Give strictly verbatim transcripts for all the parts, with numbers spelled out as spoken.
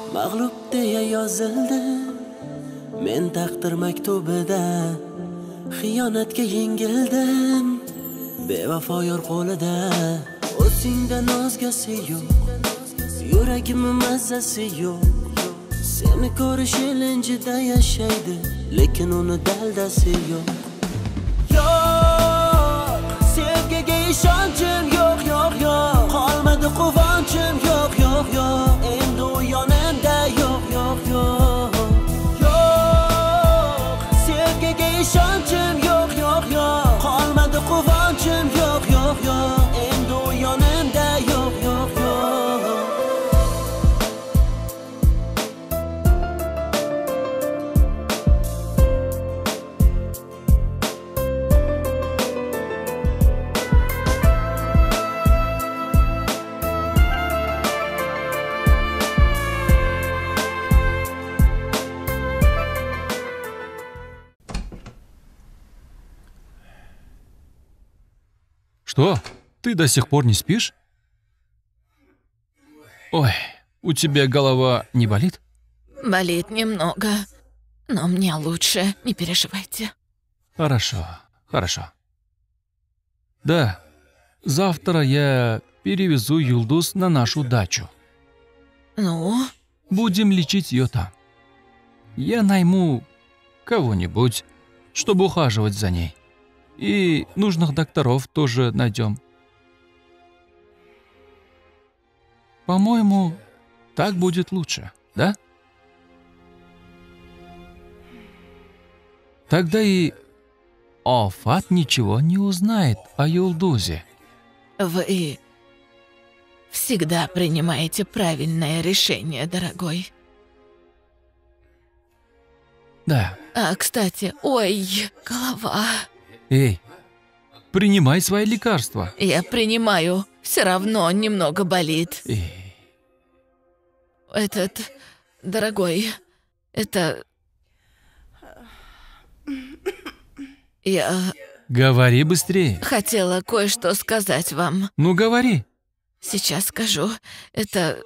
Mag'lub deya yozildi men taqdir maktubida. Xiyonatga yengildim bevafo yor qo'lida. O'zingda nozgasi yo'q, yuragimning mazzasi yo'q. Seni ko'rish ilinjida yashaydi, lekin uni daldasi yo'q. Yo'q, sevgiga ishonchim yo'q, yo'q, yo'q. Qolmadi quvonchim yo'q, yo'q, yo'q. Endi u yonimda yo'q, yo'q, yo'q. Yo'q, sevgiga ishonchim yo'q, yo'q, yo'q. Qolmadi quvonchim yo'q, yo'q, yo'q. Endi u yonimda yo'q, yo'q, yo'q. Что? Ты до сих пор не спишь? Ой, у тебя голова не болит? Болит немного, но мне лучше, не переживайте. Хорошо, хорошо. Да, завтра я перевезу Юлдуз на нашу дачу. Ну? Будем лечить ее там. Я найму кого-нибудь, чтобы ухаживать за ней. И нужных докторов тоже найдем. По-моему, так будет лучше, да? Тогда и Афат ничего не узнает о Юлдузе. Вы всегда принимаете правильное решение, дорогой. Да. А, кстати, ой, голова. Эй, принимай свои лекарства. Я принимаю, все равно немного болит. Эй. Этот, дорогой, это... Я... Говори быстрее. Хотела кое-что сказать вам. Ну, говори. Сейчас скажу. Это...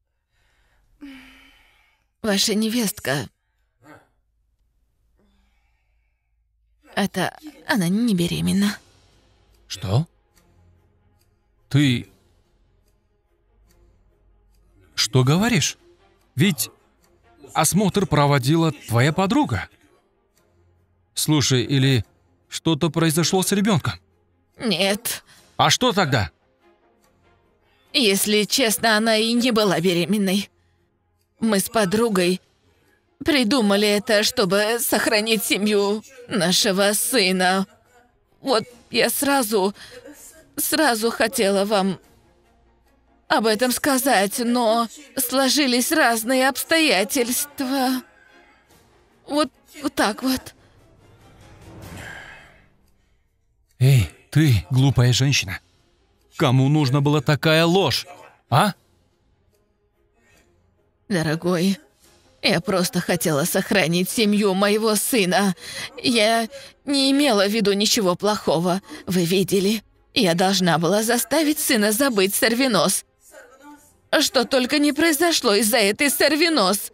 Ваша невестка... Это... Она не беременна. Что? Ты... Что говоришь? Ведь осмотр проводила твоя подруга. Слушай, или что-то произошло с ребенком? Нет. А что тогда? Если честно, она и не была беременной. Мы с подругой придумали это, чтобы сохранить семью нашего сына. Вот я сразу, сразу хотела вам об этом сказать, но сложились разные обстоятельства. Вот, вот так вот. Эй, ты, глупая женщина. Кому нужна была такая ложь, а? Дорогой, я просто хотела сохранить семью моего сына. Я не имела в виду ничего плохого. Вы видели? Я должна была заставить сына забыть сорвенос. Что только не произошло из-за этой сорвенос.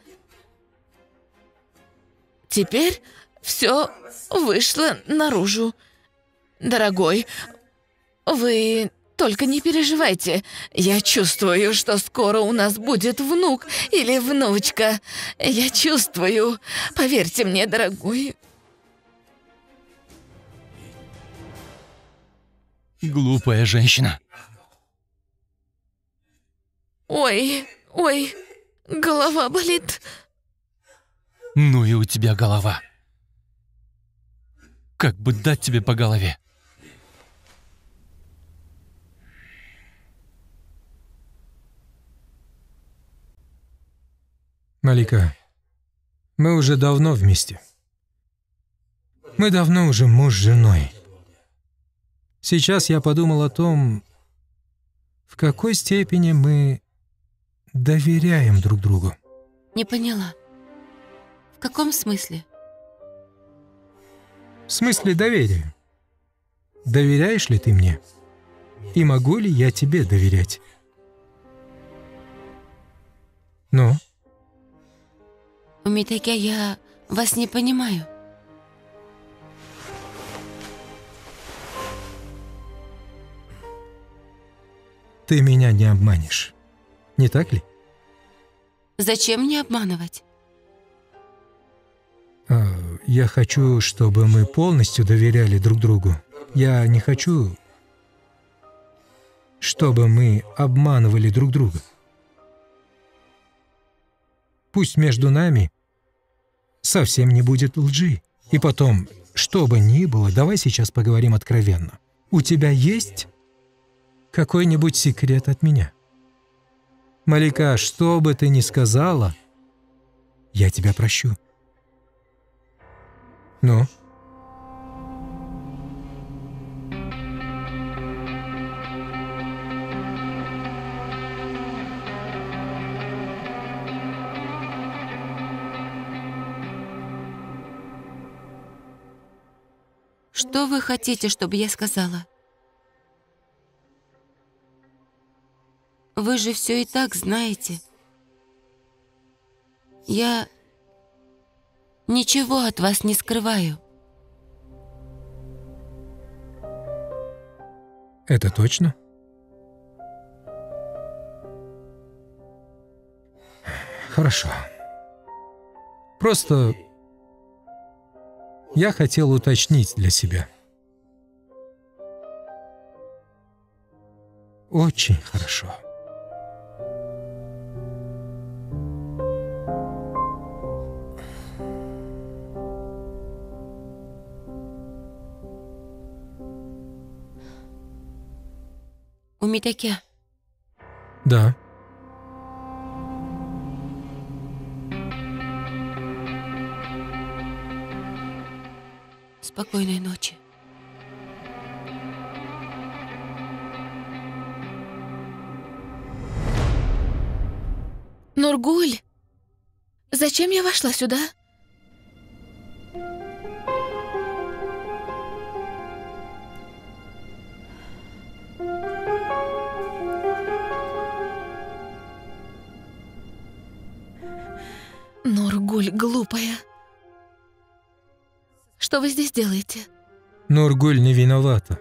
Теперь все вышло наружу. Дорогой, вы... Только не переживайте. Я чувствую, что скоро у нас будет внук или внучка. Я чувствую. Поверьте мне, дорогой. Глупая женщина. Ой, ой, голова болит. Ну и у тебя голова. Как бы дать тебе по голове? Малика, мы уже давно вместе. Мы давно уже муж с женой. Сейчас я подумал о том, в какой степени мы доверяем друг другу. Не поняла. В каком смысле? В смысле доверия. Доверяешь ли ты мне? И могу ли я тебе доверять? Ну? Умитаке, я вас не понимаю. Ты меня не обманешь, не так ли? Зачем мне обманывать? А, я хочу, чтобы мы полностью доверяли друг другу. Я не хочу, чтобы мы обманывали друг друга. Пусть между нами совсем не будет лжи. И потом, что бы ни было, давай сейчас поговорим откровенно. У тебя есть какой-нибудь секрет от меня? Малика, что бы ты ни сказала, я тебя прощу. Ну? Что вы хотите, чтобы я сказала? Вы же все и так знаете. Я ничего от вас не скрываю. Это точно? Хорошо. Просто я хотел уточнить для себя. Очень хорошо. Умитаке, Да. спокойной ночи. Нургуль, зачем я вошла сюда? Нургуль, глупая. Что вы здесь делаете? Нургуль не виновата.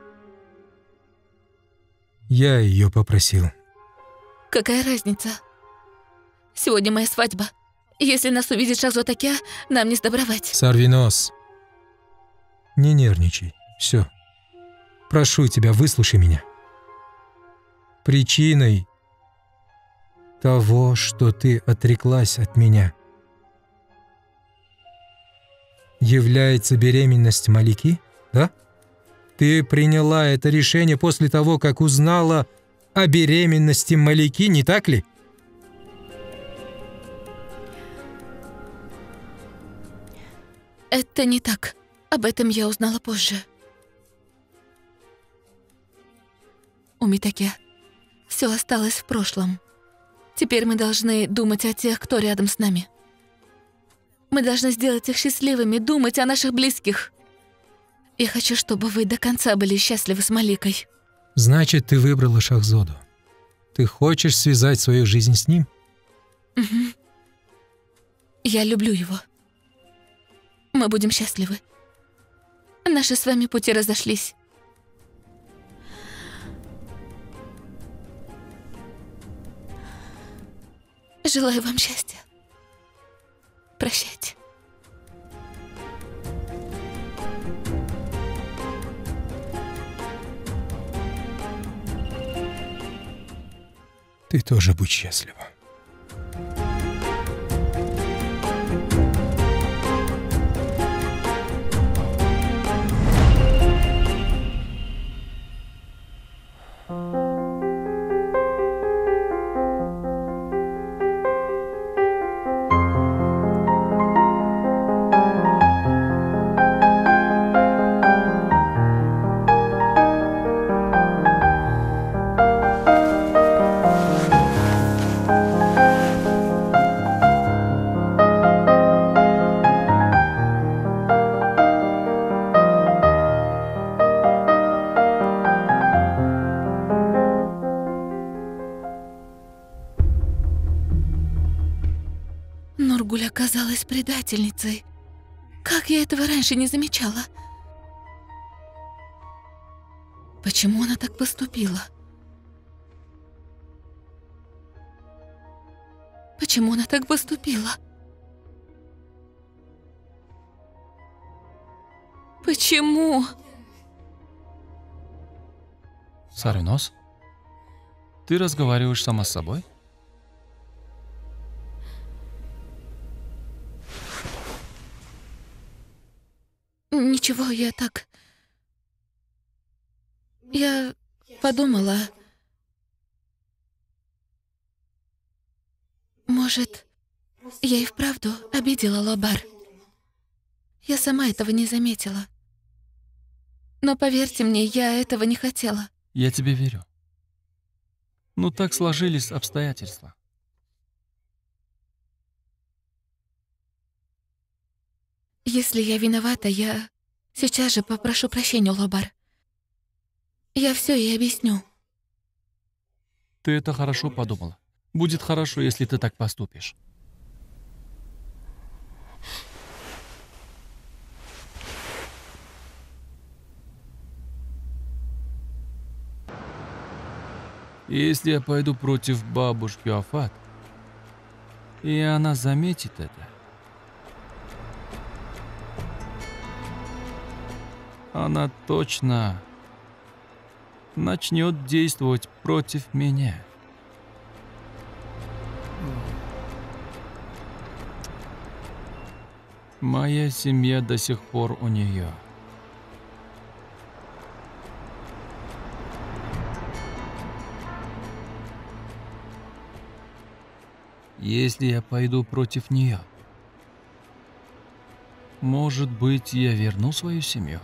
Я ее попросил. Какая разница? Сегодня моя свадьба. Если нас увидит Шахзодаке, нам не сдобровать. Сорви нос. Не нервничай. Все. Прошу тебя, выслушай меня. Причиной того, что ты отреклась от меня, является беременность Малики, да? Ты приняла это решение после того, как узнала о беременности Малики, не так ли? Это не так. Об этом я узнала позже. Умитаке, все осталось в прошлом. Теперь мы должны думать о тех, кто рядом с нами. Мы должны сделать их счастливыми, думать о наших близких. Я хочу, чтобы вы до конца были счастливы с Маликой. Значит, ты выбрала Шахзоду. Ты хочешь связать свою жизнь с ним? Угу. Я люблю его. Мы будем счастливы. Наши с вами пути разошлись. Желаю вам счастья. Прощайте. Ты тоже будь счастлива. оказалась предательницей. Как я этого раньше не замечала? Почему она так поступила? Почему она так поступила? Почему? Сарвинос, ты разговариваешь сама с собой? Ничего, я так... Я подумала... Может, я и вправду обидела Лобар. Я сама этого не заметила. Но поверьте мне, я этого не хотела. Я тебе верю. Ну так сложились обстоятельства. Если я виновата, я сейчас же попрошу прощения, Лобар. Я все ей объясню. Ты это хорошо подумала. Будет хорошо, если ты так поступишь. Если я пойду против бабушки Афат, и она заметит это, она точно начнет действовать против меня. Моя семья до сих пор у нее. Если я пойду против нее, может быть, я верну свою семью?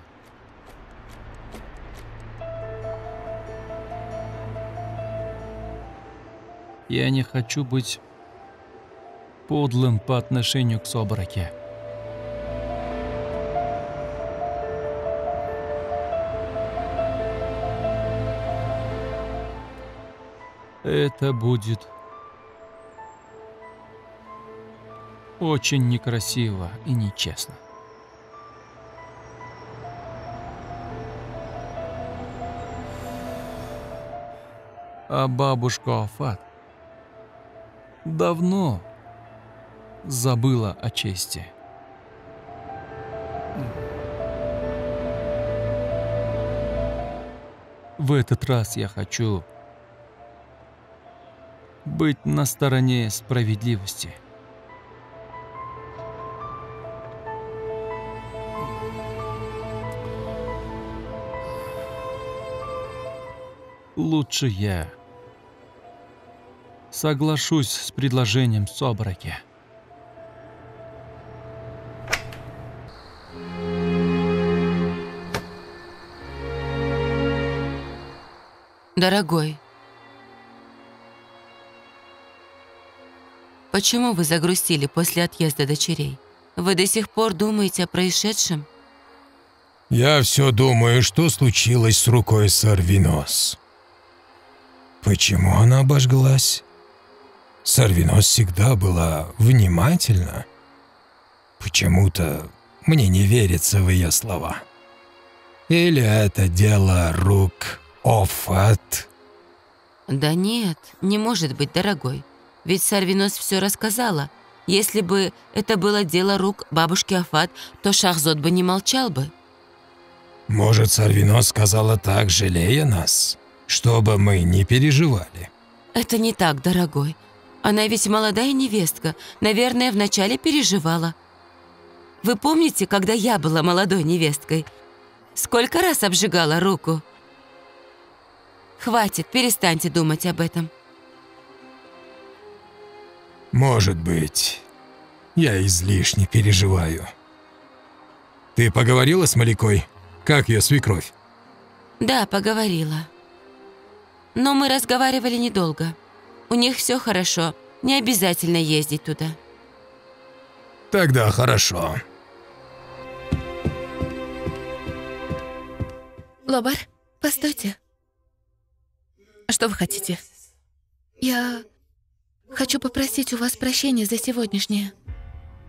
Я не хочу быть подлым по отношению к Собраке. Это будет очень некрасиво и нечестно. А бабушка Афат давно забыла о чести. В этот раз я хочу быть на стороне справедливости. Лучше я соглашусь с предложением Собраки. Дорогой, почему вы загрустили после отъезда дочерей? Вы до сих пор думаете о происшедшем? Я все думаю, что случилось с рукой Сарвинос. Почему она обожглась? Сарвинос всегда была внимательна. Почему-то мне не верится в ее слова. Или это дело рук Афат? Да нет, не может быть, дорогой. Ведь Сарвинос все рассказала. Если бы это было дело рук бабушки Афат, то Шахзод бы не молчал бы. Может, Сарвинос сказала так, жалея нас, чтобы мы не переживали? Это не так, дорогой. Она ведь молодая невестка. Наверное, вначале переживала. Вы помните, когда я была молодой невесткой? Сколько раз обжигала руку? Хватит, перестаньте думать об этом. Может быть, я излишне переживаю. Ты поговорила с Маликой? Как ее свекровь? Да, поговорила. Но мы разговаривали недолго. У них все хорошо. Не обязательно ездить туда. Тогда хорошо. Лобар, постойте. Что вы хотите? Я хочу попросить у вас прощения за сегодняшнее.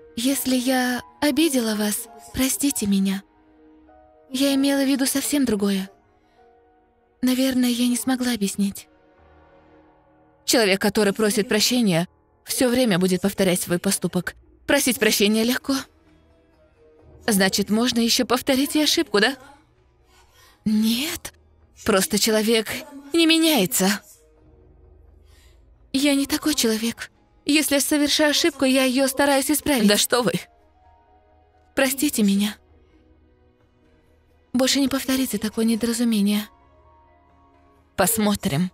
Если я обидела вас, простите меня. Я имела в виду совсем другое. Наверное, я не смогла объяснить. Человек, который просит прощения, все время будет повторять свой поступок. Просить прощения легко. Значит, можно еще повторить и ошибку, да? Нет, просто человек не меняется. Я не такой человек. Если я совершаю ошибку, я ее стараюсь исправить. Да что вы? Простите меня. Больше не повторите такое недоразумение. Посмотрим.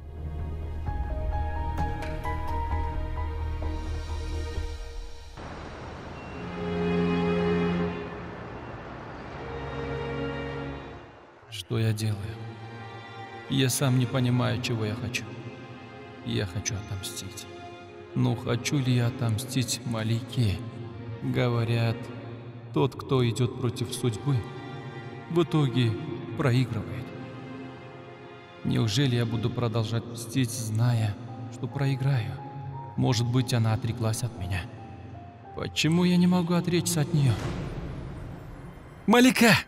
Что я делаю? Я сам не понимаю, чего я хочу. Я хочу отомстить. Но хочу ли я отомстить Малике? Говорят, тот, кто идет против судьбы, в итоге проигрывает. Неужели я буду продолжать мстить, зная, что проиграю? Может быть, она отреклась от меня. Почему я не могу отречься от нее? Малика!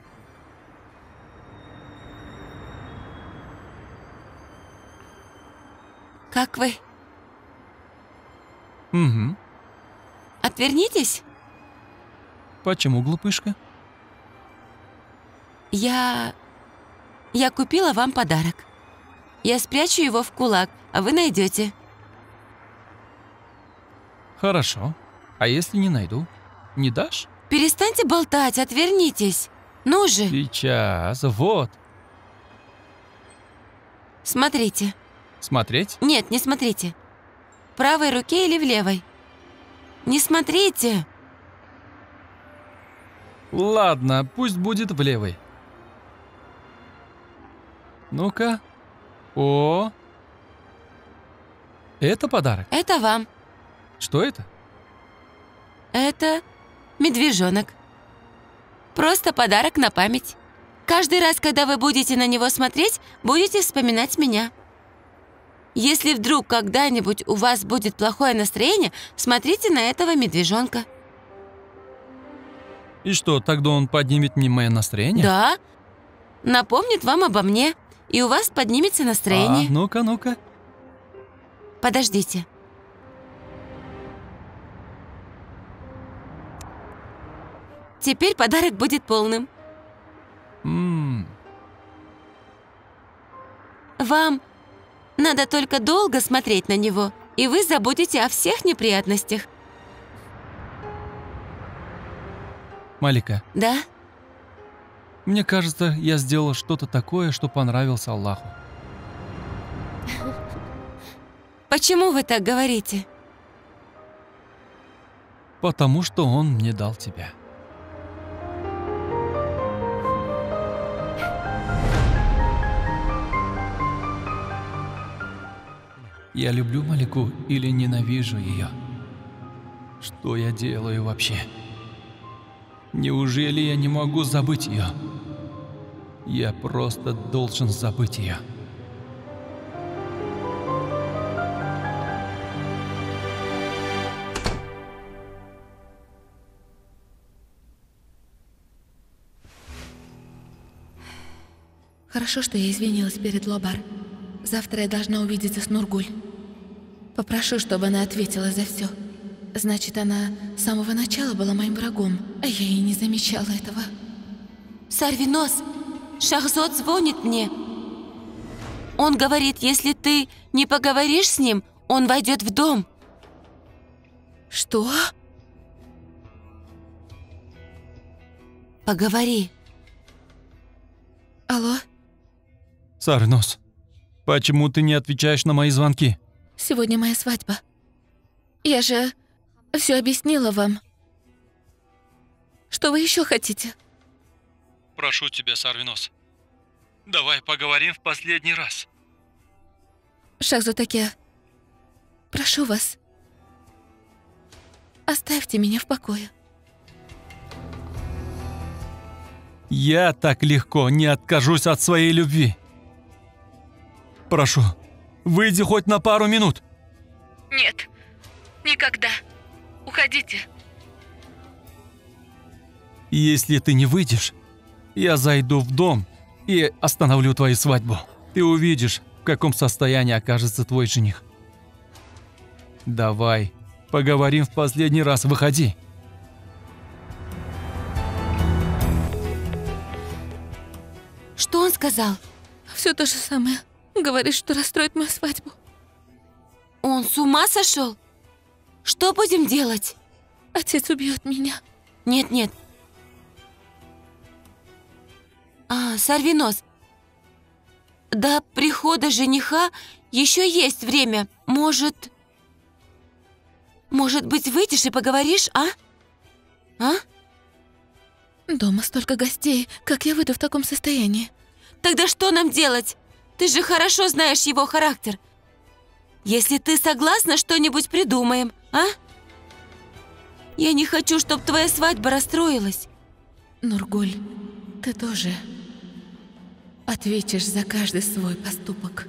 Как вы? Угу. Отвернитесь. Почему, глупышка? Я... Я купила вам подарок. Я спрячу его в кулак, а вы найдете. Хорошо. А если не найду? Не дашь? Перестаньте болтать, отвернитесь. Ну же. Сейчас, вот. Смотрите. Смотреть? Нет, не смотрите. В правой руке или в левой? Не смотрите. Ладно, пусть будет в левой. Ну-ка. О! Это подарок? Это вам. Что это? Это медвежонок. Просто подарок на память. Каждый раз, когда вы будете на него смотреть, будете вспоминать меня. Если вдруг когда-нибудь у вас будет плохое настроение, смотрите на этого медвежонка. И что, тогда он поднимет мне мое настроение? Да. Напомнит вам обо мне, и у вас поднимется настроение. А, ну-ка, ну-ка. Подождите. Теперь подарок будет полным. М-м. Вам надо только долго смотреть на него, и вы забудете о всех неприятностях. Малика, Да? мне кажется, я сделал что-то такое, что понравилось Аллаху. Почему вы так говорите? Потому что он мне дал тебя. Я люблю Малику или ненавижу ее? Что я делаю вообще? Неужели я не могу забыть ее? Я просто должен забыть ее. Хорошо, что я извинилась перед Лобар. Завтра я должна увидеться с Нургуль. Попрошу, чтобы она ответила за все. Значит, она с самого начала была моим врагом, а я и не замечала этого. Сарвинос, Шахзод звонит мне. Он говорит, если ты не поговоришь с ним, он войдет в дом. Что? Поговори. Алло? Сарвинос, почему ты не отвечаешь на мои звонки? Сегодня моя свадьба. Я же все объяснила вам. Что вы еще хотите? Прошу тебя, Сарвинос, давай поговорим в последний раз. Шахзотаке, прошу вас, оставьте меня в покое. Я так легко не откажусь от своей любви. Прошу, выйди хоть на пару минут. Нет, никогда. Уходите. Если ты не выйдешь, я зайду в дом и остановлю твою свадьбу. Ты увидишь, в каком состоянии окажется твой жених. Давай, поговорим в последний раз, выходи. Что он сказал? Все то же самое. Говорит, что расстроит мою свадьбу. Он с ума сошел? Что будем делать? Отец убьет меня. Нет-нет. А, сорви нос. До прихода жениха еще есть время. Может... Может быть, выйдешь и поговоришь, а? А? Дома столько гостей. Как я выйду в таком состоянии? Тогда что нам делать? Ты же хорошо знаешь его характер. Если ты согласна, что-нибудь придумаем, а? Я не хочу, чтобы твоя свадьба расстроилась. Нургуль, ты тоже ответишь за каждый свой поступок.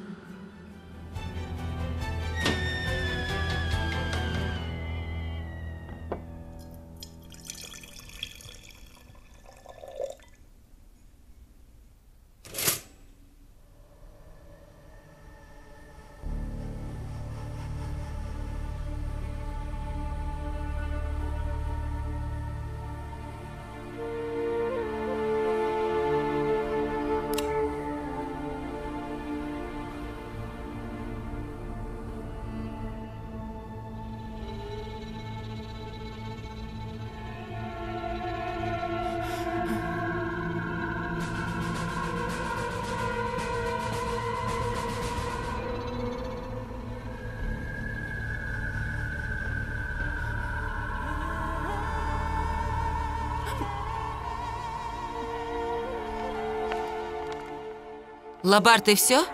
Лабар, ты все?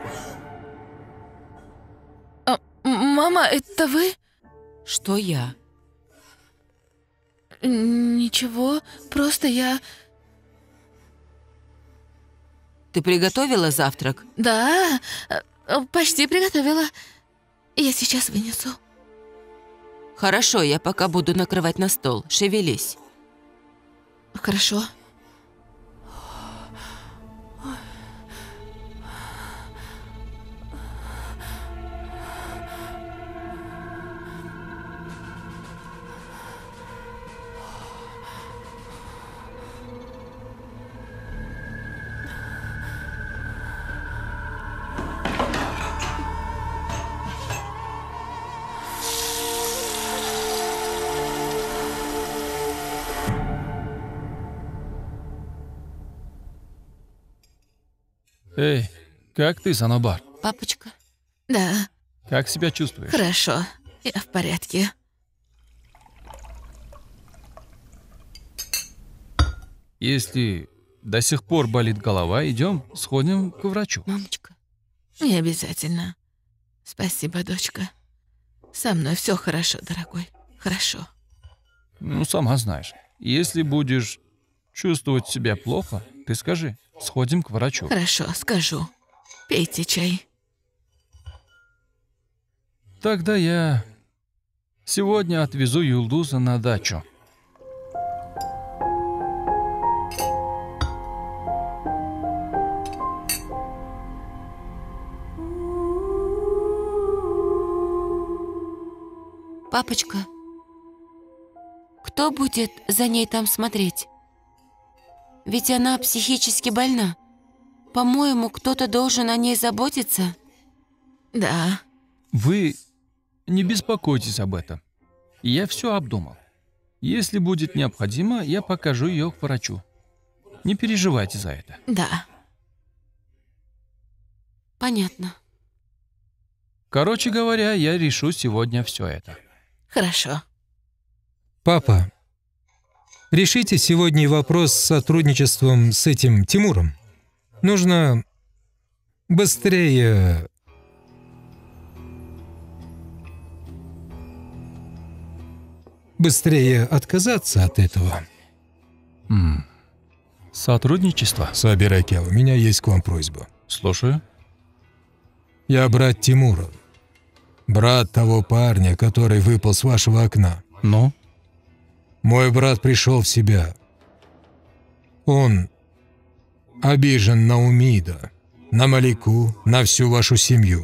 А, мама, это вы? Что я? Ничего, просто я... Ты приготовила завтрак? Да, почти приготовила. Я сейчас вынесу. Хорошо, я пока буду накрывать на стол. Шевелись. Хорошо. Эй, как ты, Санобар? Папочка? Да, Как себя чувствуешь? хорошо. Я в порядке. Если до сих пор болит голова, идем, сходим к врачу. Мамочка? Не обязательно. Спасибо, дочка. Со мной все хорошо, дорогой. Хорошо. Ну, сама знаешь, если будешь чувствовать себя плохо, ты скажи, сходим к врачу. Хорошо, скажу. Пейте чай. Тогда я сегодня отвезу Юлдуза на дачу. Папочка, кто будет за ней там смотреть? Ведь она психически больна. По-моему, кто-то должен о ней заботиться. Да. Вы не беспокойтесь об этом. Я все обдумал. Если будет необходимо, я покажу ее к врачу. Не переживайте за это. Да. Понятно. Короче говоря, я решу сегодня все это. Хорошо. Папа, решите сегодня вопрос с сотрудничеством с этим Тимуром. Нужно быстрее... Быстрее отказаться от этого. М. Сотрудничество? Сабир Акел, у меня есть к вам просьба. Слушаю. Я брат Тимура. Брат того парня, который выпал с вашего окна. Ну? Мой брат пришел в себя. Он обижен на Умида, на Малику, на всю вашу семью.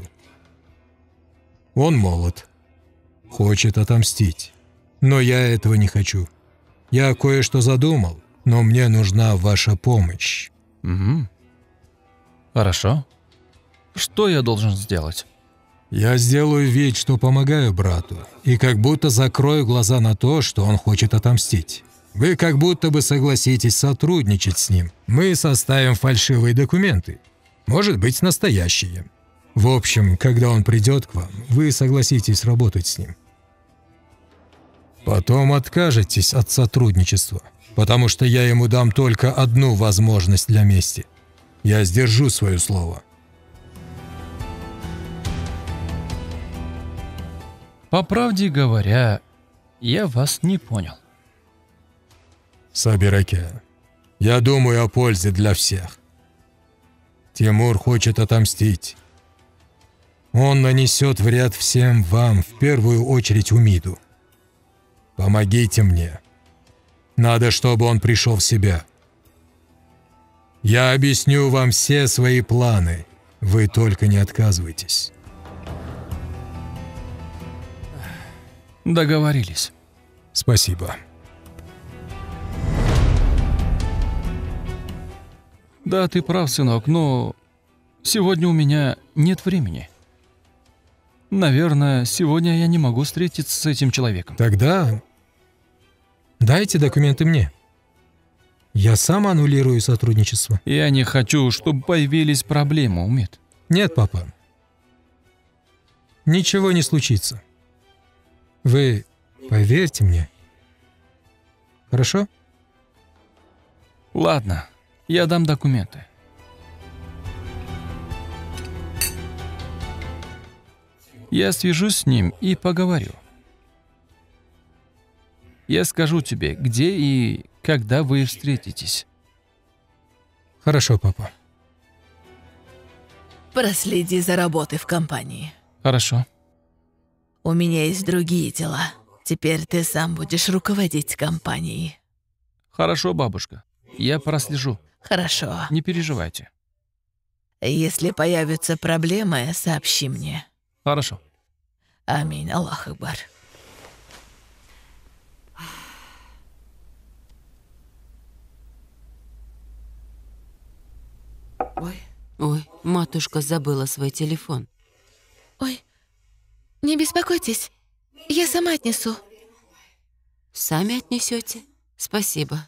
Он молод, хочет отомстить. Но я этого не хочу. Я кое-что задумал, но мне нужна ваша помощь. Угу. Хорошо. Что я должен сделать? Я сделаю вид, что помогаю брату, и как будто закрою глаза на то, что он хочет отомстить. Вы как будто бы согласитесь сотрудничать с ним. Мы составим фальшивые документы. Может быть, настоящие. В общем, когда он придет к вам, вы согласитесь работать с ним. Потом откажетесь от сотрудничества, потому что я ему дам только одну возможность для мести. Я сдержу свое слово. По правде говоря, я вас не понял. Сабираке, я думаю о пользе для всех. Тимур хочет отомстить. Он нанесет вред всем вам, в первую очередь Умиду. Помогите мне. Надо, чтобы он пришел в себя. Я объясню вам все свои планы. Вы только не отказывайтесь. Договорились. Спасибо. Да, ты прав, сынок, но сегодня у меня нет времени. Наверное, сегодня я не могу встретиться с этим человеком. Тогда дайте документы мне. Я сам аннулирую сотрудничество. Я не хочу, чтобы появились проблемы, Умид. Нет, папа. Ничего не случится. Вы поверьте мне. Хорошо? Ладно, я дам документы. Я свяжусь с ним и поговорю. Я скажу тебе, где и когда вы встретитесь. Хорошо, папа. Проследи за работой в компании. Хорошо. У меня есть другие дела. Теперь ты сам будешь руководить компанией. Хорошо, бабушка. Я прослежу. Хорошо. Не переживайте. Если появятся проблемы, сообщи мне. Хорошо. Аминь. Аллах Акбар. Ой. Ой, матушка забыла свой телефон. Ой, не беспокойтесь. Я сама отнесу. Сами отнесете? Спасибо.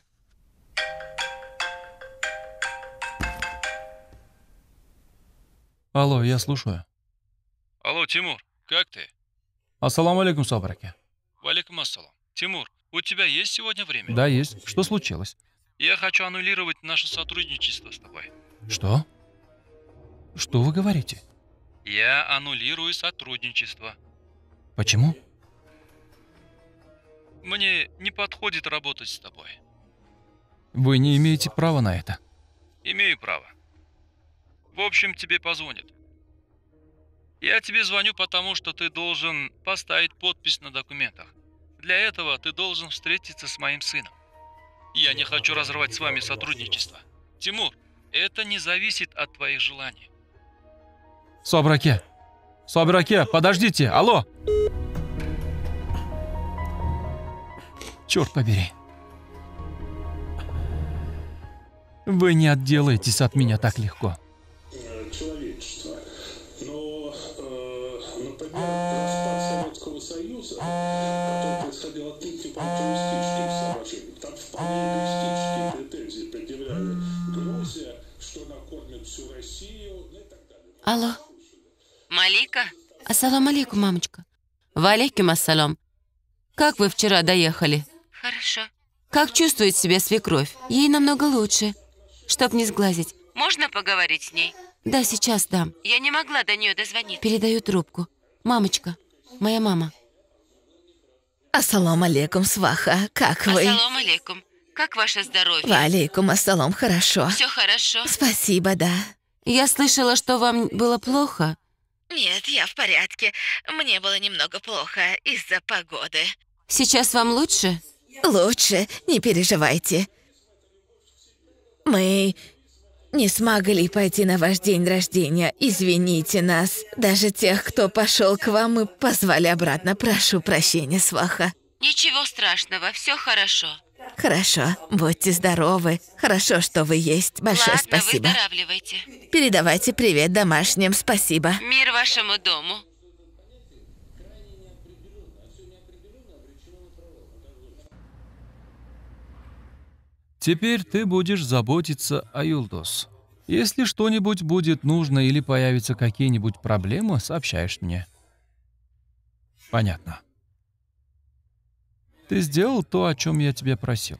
Алло, я слушаю. Алло, Тимур, как ты? Ассаламу алейкум, Сабраке. Валикум ассалам. Тимур, у тебя есть сегодня время? Да, есть. Что случилось? Я хочу аннулировать наше сотрудничество с тобой. Что? Что вы говорите? Я аннулирую сотрудничество. Почему? Мне не подходит работать с тобой. Вы не имеете права на это. Имею право. В общем, тебе позвонят. Я тебе звоню, потому что ты должен поставить подпись на документах. Для этого ты должен встретиться с моим сыном. Я не хочу разрывать с вами сотрудничество. Тимур, это не зависит от твоих желаний. Сабраке! Сабраке, подождите! Алло! Черт побери. Вы не отделаетесь от меня так легко. Человечество. Но, э, например, распад Советского Союза, который происходил отнюдь не по альтруистическим соображениям, там вполне эгоистические претензии предъявляли Грузия, что она кормит всю Россию, ну и так далее. Алло. Малика? Ассалам алейкум, мамочка. Валейкум ассалам. Как вы вчера доехали? Хорошо. Как чувствует себя свекровь? Ей намного лучше. Чтоб не сглазить. Можно поговорить с ней? Да, сейчас дам. Я не могла до нее дозвониться. Передаю трубку. Мамочка, моя мама. Ассалам алейкум, сваха. Как вы? Ассалам алейкум. Как ваше здоровье? Валейкум ассалам, хорошо. Все хорошо? Спасибо, да. Я слышала, что вам было плохо. Нет, я в порядке. Мне было немного плохо из-за погоды. Сейчас вам лучше? Лучше, не переживайте. Мы не смогли пойти на ваш день рождения. Извините нас. Даже тех, кто пошел к вам, мы позвали обратно. Прошу прощения, сваха. Ничего страшного, все хорошо. Хорошо, будьте здоровы. Хорошо, что вы есть. Большое Ладно, спасибо. выздоравливайте. Передавайте привет домашним. Спасибо. Мир вашему дому. Теперь ты будешь заботиться о Юлдус. Если что-нибудь будет нужно или появятся какие-нибудь проблемы, сообщаешь мне. Понятно. Ты сделал то, о чем я тебя просил.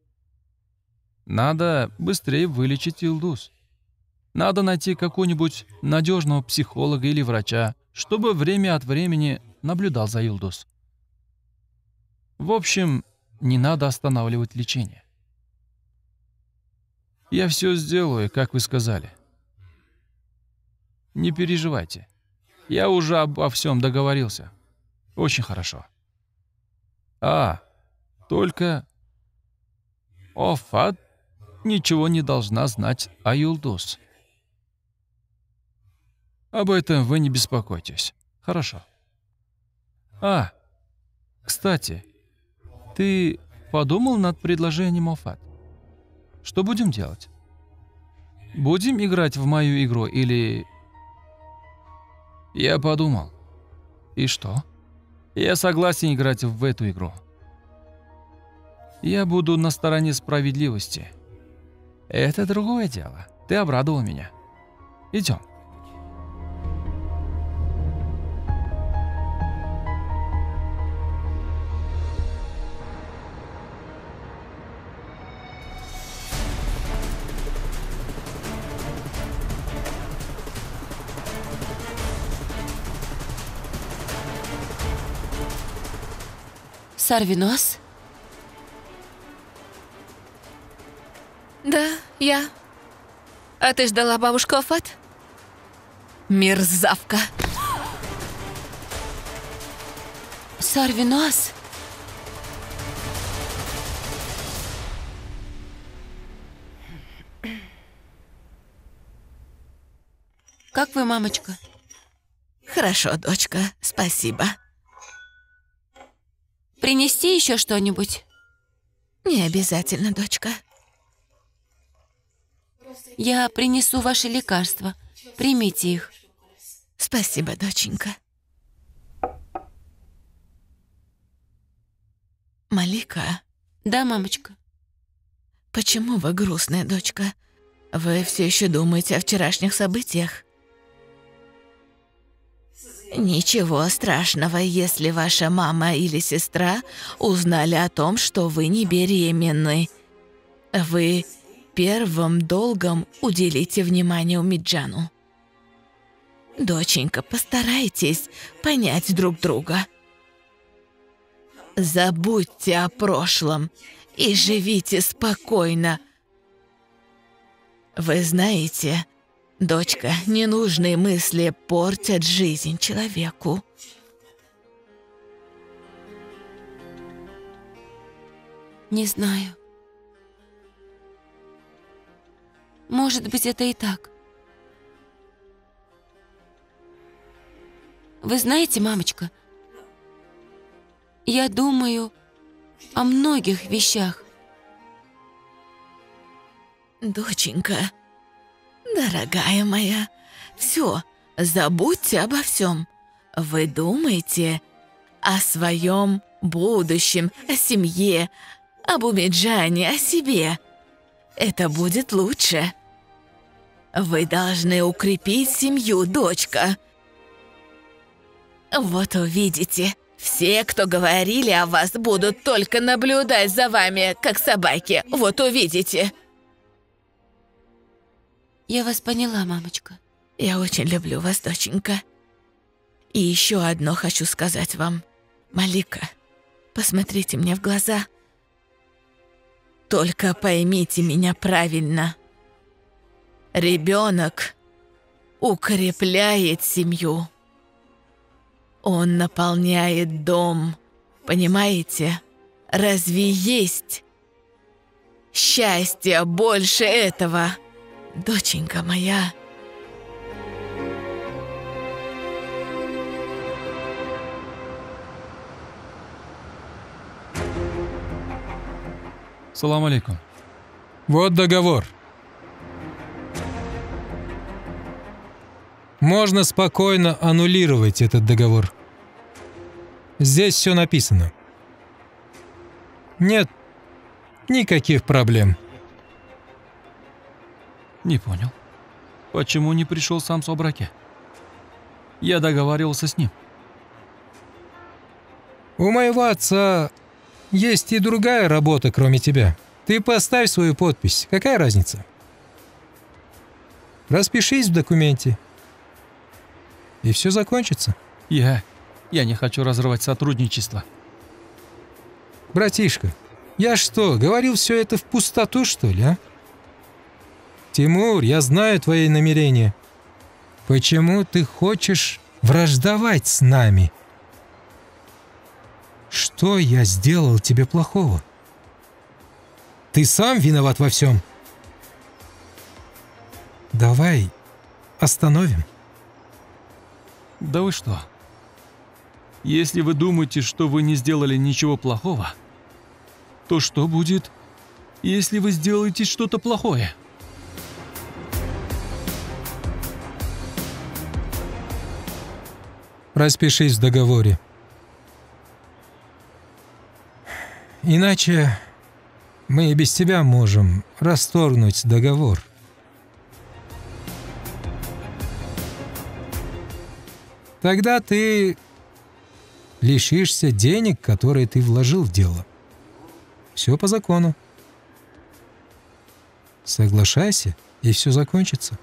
Надо быстрее вылечить Юлдус. Надо найти какого-нибудь надежного психолога или врача, чтобы время от времени наблюдал за Юлдус. В общем, не надо останавливать лечение. Я все сделаю, как вы сказали. Не переживайте. Я уже обо всем договорился. Очень хорошо. А, только Офат ничего не должна знать о Юлдус. Об этом вы не беспокойтесь. Хорошо. А, кстати, ты подумал над предложением Офат? Что будем делать? Будем играть в мою игру или... Я подумал. И что? Я согласен играть в эту игру. Я буду на стороне справедливости. Это другое дело. Ты обрадовал меня. Идем. Сарвинос? Да, я. А ты ждала бабушку Офат? Мерзавка. Сарвинос? Как вы, мамочка? Хорошо, дочка, спасибо. Принести еще что-нибудь? Не обязательно, дочка. Я принесу ваши лекарства. Примите их. Спасибо, доченька. Малика, Да, мамочка. почему вы грустная, дочка? Вы все еще думаете о вчерашних событиях? Ничего страшного, если ваша мама или сестра узнали о том, что вы не беременны. Вы первым долгом уделите внимание Умиджану. Доченька, постарайтесь понять друг друга. Забудьте о прошлом и живите спокойно. Вы знаете, дочка, ненужные мысли портят жизнь человеку. Не знаю. Может быть, это и так. Вы знаете, мамочка, я думаю о многих вещах. Доченька, дорогая моя, все, забудьте обо всем. Вы думаете о своем будущем, о семье, об Умиджане, о себе. Это будет лучше. Вы должны укрепить семью, дочка. Вот увидите, все, кто говорили о вас, будут только наблюдать за вами, как собаки. Вот увидите. Я вас поняла, мамочка. Я очень люблю вас, доченька. И еще одно хочу сказать вам. Малика, посмотрите мне в глаза. Только поймите меня правильно. Ребенок укрепляет семью. Он наполняет дом. Понимаете? Разве есть счастья больше этого, доченька моя. Салам алейкум. Вот договор. Можно спокойно аннулировать этот договор. Здесь все написано. Нет никаких проблем. Не понял. Почему не пришел сам Собраке? Я договаривался с ним. У моего отца есть и другая работа, кроме тебя. Ты поставь свою подпись. Какая разница? Распишись в документе. И все закончится. Я... Я не хочу разрывать сотрудничество. Братишка, я что, говорил все это в пустоту, что ли, а? Тимур, я знаю твои намерения. Почему ты хочешь враждовать с нами? Что я сделал тебе плохого? Ты сам виноват во всем. Давай остановим. Да вы что? Если вы думаете, что вы не сделали ничего плохого, то что будет, если вы сделаете что-то плохое? Распишись в договоре. Иначе мы и без тебя можем расторгнуть договор. Тогда ты лишишься денег, которые ты вложил в дело. Все по закону. Соглашайся, и все закончится.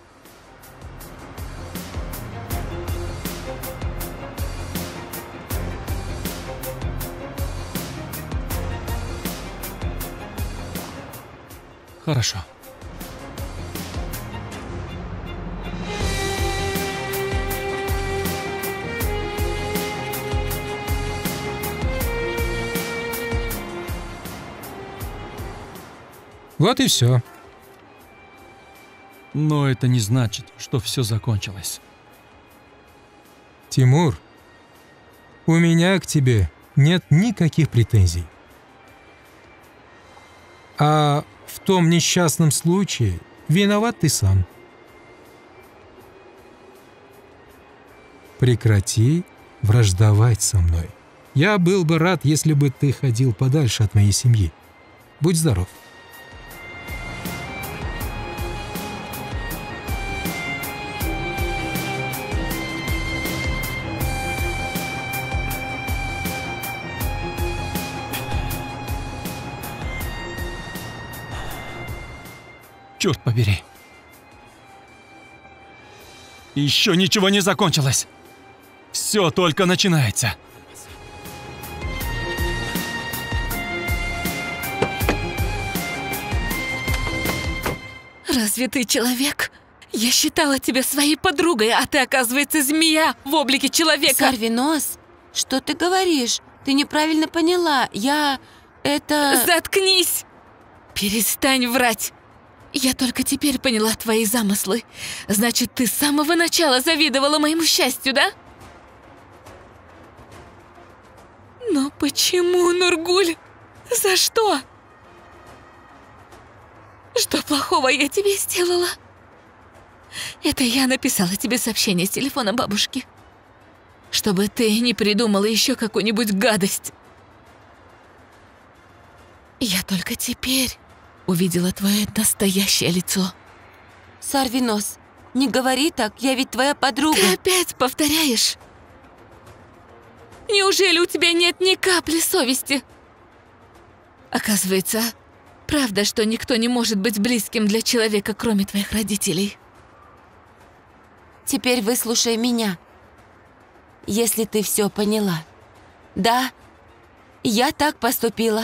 Хорошо. Вот и все. Но это не значит, что все закончилось. Тимур, у меня к тебе нет никаких претензий. А в том несчастном случае виноват ты сам. Прекрати враждовать со мной. Я был бы рад, если бы ты ходил подальше от моей семьи. Будь здоров. Черт побери. Еще ничего не закончилось. Все только начинается. Разве ты человек? Я считала тебя своей подругой, а ты, оказывается, змея в облике человека. Сорвинос, что ты говоришь? Ты неправильно поняла. Я... это... Заткнись! Перестань врать. Я только теперь поняла твои замыслы. Значит, ты с самого начала завидовала моему счастью, да? Но почему, Нургуль? За что? Что плохого я тебе сделала? Это я написала тебе сообщение с телефона бабушки, чтобы ты не придумала еще какую-нибудь гадость. Я только теперь увидела твое настоящее лицо. Сорвинос, не говори так, я ведь твоя подруга. Ты опять повторяешь? Неужели у тебя нет ни капли совести? Оказывается, правда, что никто не может быть близким для человека, кроме твоих родителей. Теперь выслушай меня. Если ты все поняла. Да, я так поступила.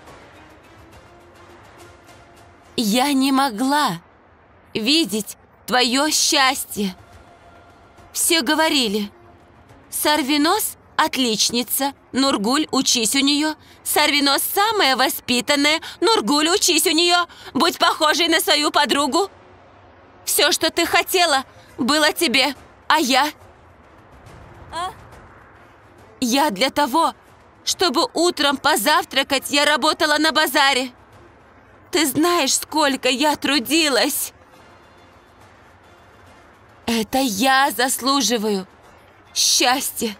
Я не могла видеть твое счастье. Все говорили, Сорвинос отличница. Нургуль, учись у нее. Сарвинос самая воспитанная. Нургуль, учись у нее. Будь похожей на свою подругу. Все, что ты хотела, было тебе. А я? А? Я для того, чтобы утром позавтракать, я работала на базаре. Ты знаешь, сколько я трудилась. Это я заслуживаю счастья.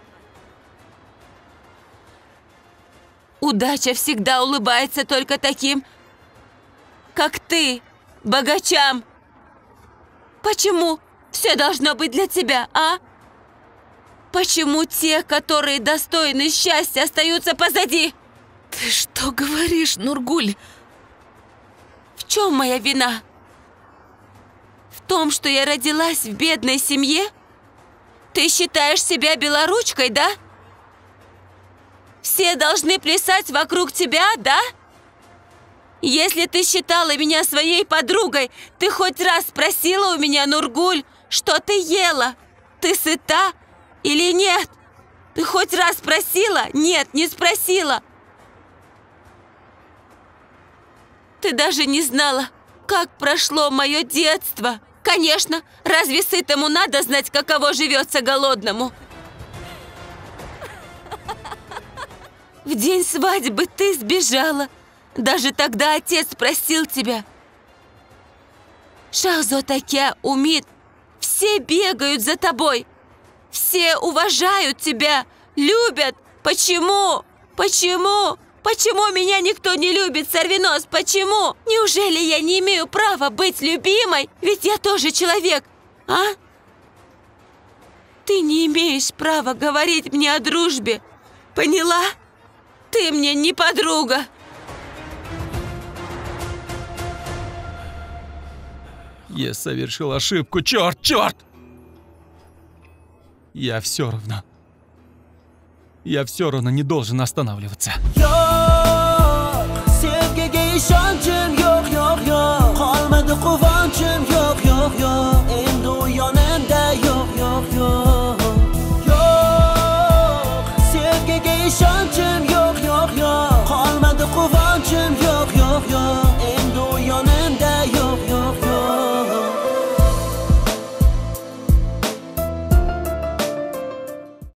Удача всегда улыбается только таким, как ты, богачам. Почему все должно быть для тебя, а? Почему те, которые достойны счастья, остаются позади? Ты что говоришь, Нургуль? В чем моя вина? В том, что я родилась в бедной семье? Ты считаешь себя белоручкой, да? Все должны плясать вокруг тебя, да? Если ты считала меня своей подругой, ты хоть раз спросила у меня, Нургуль, что ты ела? Ты сыта или нет? Ты хоть раз спросила? Нет, не спросила. Ты даже не знала, как прошло мое детство. Конечно, разве сытому надо знать, каково живется голодному? В день свадьбы ты сбежала. Даже тогда отец просил тебя. Шахзотакя Умид, все бегают за тобой. Все уважают тебя, любят. Почему? Почему? Почему меня никто не любит, Сарвинос? Почему? Неужели я не имею права быть любимой? Ведь я тоже человек, а? Ты не имеешь права говорить мне о дружбе. Поняла? Ты мне не подруга. Я совершил ошибку. Черт, черт! Я все равно... Я все равно не должен останавливаться.